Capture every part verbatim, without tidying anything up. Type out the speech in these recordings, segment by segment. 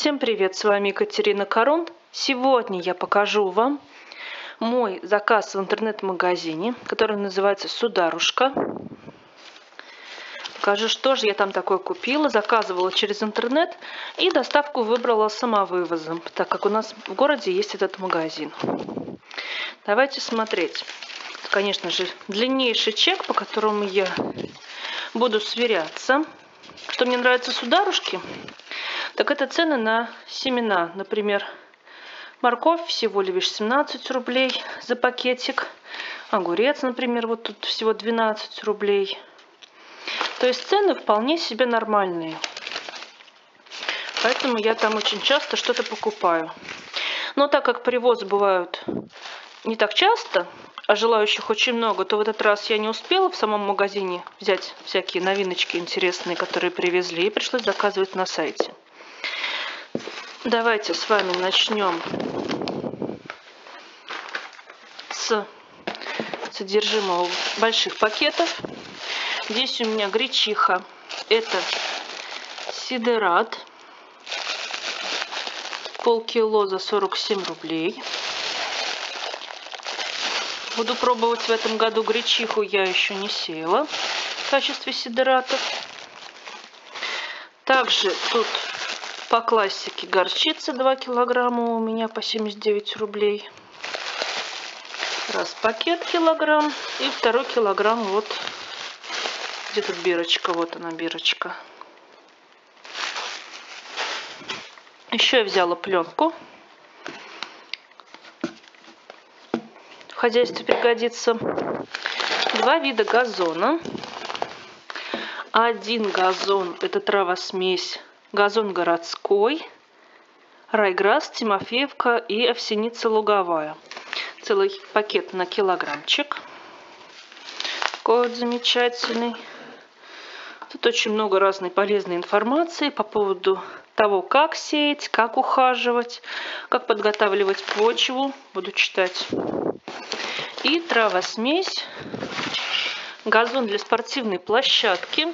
Всем привет, с вами Екатерина Корон. Сегодня я покажу вам мой заказ в интернет-магазине, который называется Сударушка. Покажу, что же я там такое купила. Заказывала через интернет и доставку выбрала самовывозом, так как у нас в городе есть этот магазин. Давайте смотреть. Это, конечно же, длиннейший чек, по которому я буду сверяться. Что мне нравится в Сударушке, так это цены на семена. Например, морковь всего лишь семнадцать рублей за пакетик. Огурец, например, вот тут всего двенадцать рублей. То есть цены вполне себе нормальные. Поэтому я там очень часто что-то покупаю. Но так как привозы бывают не так часто, а желающих очень много, то в этот раз я не успела в самом магазине взять всякие новиночки интересные, которые привезли, и пришлось заказывать на сайте. Давайте с вами начнем с содержимого больших пакетов. Здесь у меня гречиха. Это сидерат. Полкило за сорок семь рублей. Буду пробовать в этом году гречиху, я еще не сеяла в качестве сидератов. Также тут по классике горчица два килограмма у меня по семьдесят девять рублей. Раз пакет килограмм и второй килограмм вот где тут бирочка, вот она бирочка. Еще я взяла пленку. В хозяйстве пригодится. Два вида газона. Один газон это травосмесь. Газон городской, райграсс, Тимофеевка и овсяница луговая. Целый пакет на килограммчик. Такой вот замечательный. Тут очень много разной полезной информации по поводу того, как сеять, как ухаживать, как подготавливать почву. Буду читать. И травосмесь. Газон для спортивной площадки.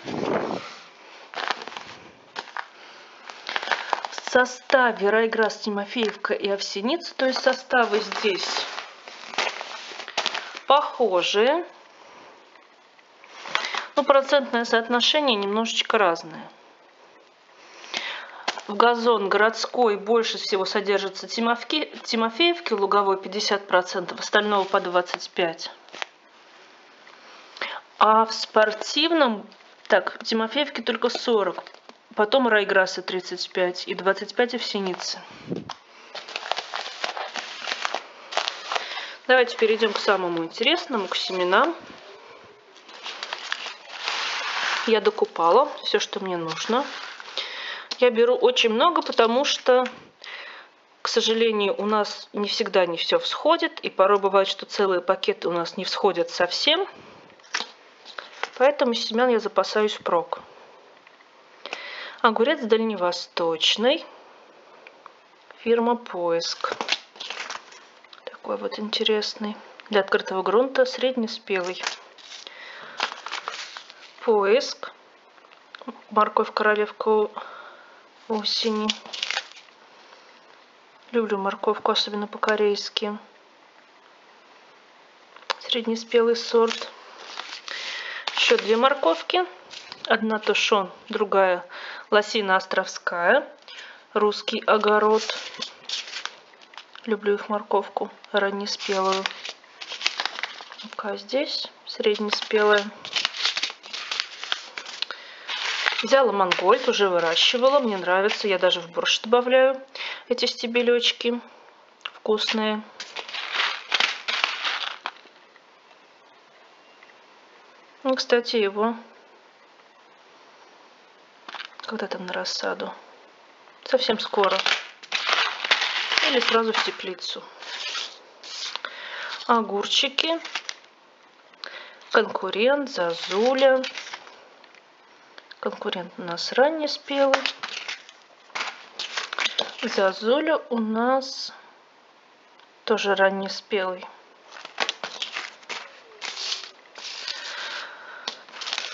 В составе райграсс, Тимофеевка и овсяница. То есть составы здесь похожие. Но процентное соотношение немножечко разное. В газон городской больше всего содержится Тимофеевки луговой пятьдесят процентов, остального по двадцать пять процентов. А в спортивном, так, Тимофеевки только сорок процентов. Потом райграсса тридцать пять процентов и двадцать пять процентов овсяницы. Давайте перейдем к самому интересному, к семенам. Я докупала все, что мне нужно. Я беру очень много, потому что, к сожалению, у нас не всегда не все всходит. И порой бывает, что целые пакеты у нас не всходят совсем. Поэтому семян я запасаюсь впрок. Огурец дальневосточный. Фирма Поиск. Такой вот интересный. Для открытого грунта среднеспелый. Поиск. Морковь королевка осени. Люблю морковку, особенно по-корейски. Среднеспелый сорт. Еще две морковки. Одна тушон, другая лосина островская. Русский огород. Люблю их морковку раннеспелую. Ну-ка, здесь среднеспелая. Взяла мангольд, уже выращивала. Мне нравится. Я даже в борщ добавляю эти стебелечки. Вкусные. Ну, кстати, его когда там на рассаду. Совсем скоро. Или сразу в теплицу. Огурчики. Конкурент, зазуля. Конкурент у нас раннеспелый. Зазуля у нас тоже раннеспелый.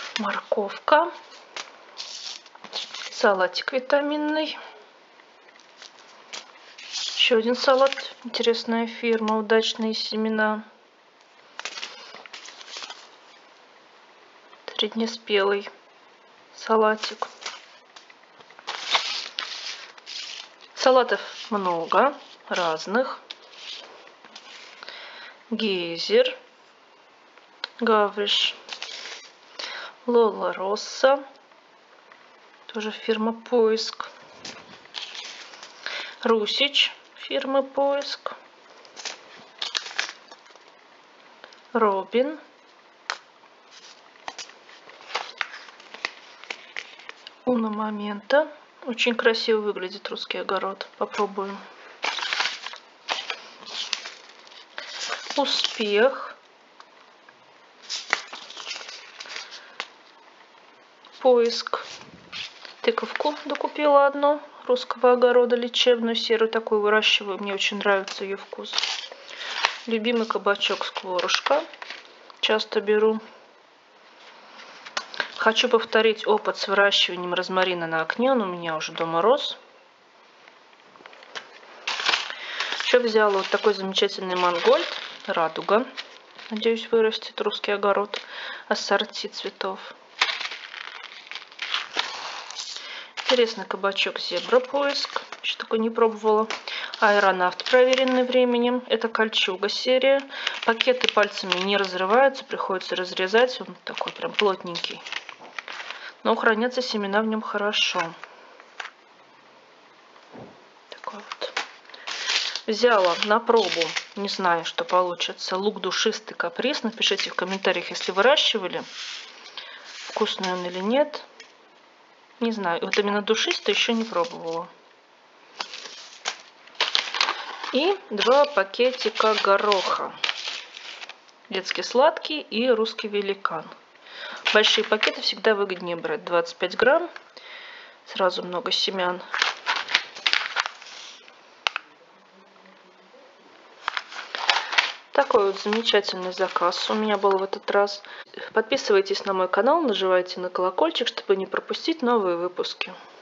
Морковка. Салатик витаминный. Еще один салат. Интересная фирма. Удачные семена. Среднеспелый салатик. Салатов много разных. Гейзер. Гавриш. Лола Росса. Тоже фирма Поиск. Русич. Фирмы Поиск. Робин. Уна Момента. Очень красиво выглядит русский огород. Попробуем. Успех. Поиск. Тыковку докупила одну. Русского огорода лечебную серую. Такую выращиваю. Мне очень нравится ее вкус. Любимый кабачок Скворушка. Часто беру. Хочу повторить опыт с выращиванием розмарина на окне. Он у меня уже дома рос. Еще взяла вот такой замечательный мангольд. Радуга. Надеюсь, вырастет русский огород. Ассорти цветов. Интересный кабачок Зебра Поиск. Еще такой не пробовала. Аэронавт, проверенный временем. Это кольчуга серия. Пакеты пальцами не разрываются. Приходится разрезать. Он такой прям плотненький. Но хранятся семена в нем хорошо. Такой вот. Взяла на пробу. Не знаю, что получится. Лук душистый каприз. Напишите в комментариях, если выращивали. Вкусный он или нет. Не знаю. Вот именно душистый еще не пробовала. И два пакетика гороха. Детский сладкий и русский великан. Большие пакеты всегда выгоднее брать. двадцать пять грамм. Сразу много семян. Такой вот замечательный заказ у меня был в этот раз. Подписывайтесь на мой канал, нажимайте на колокольчик, чтобы не пропустить новые выпуски.